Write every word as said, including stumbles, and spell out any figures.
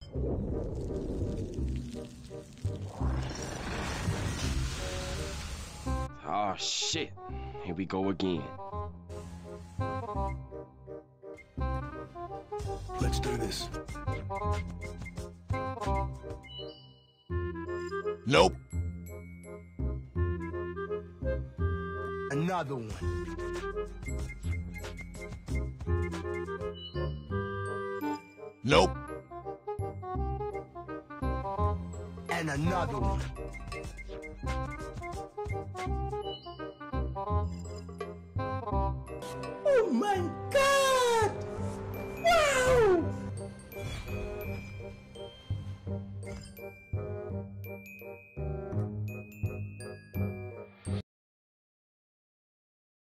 Oh shit, here we go again. Let's do this. Nope. Another one. Nope. And another one. Oh my God!